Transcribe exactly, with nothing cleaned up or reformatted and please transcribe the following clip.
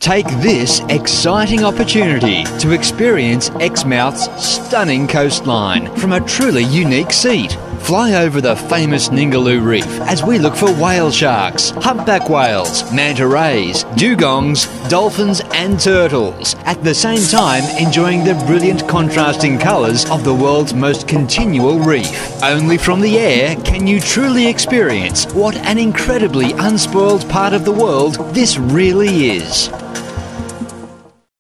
Take this exciting opportunity to experience Exmouth's stunning coastline from a truly unique seat. Fly over the famous Ningaloo Reef as we look for whale sharks, humpback whales, manta rays, dugongs, dolphins and turtles, at the same time enjoying the brilliant contrasting colours of the world's most continual reef. Only from the air can you truly experience what an incredibly unspoiled part of the world this really is.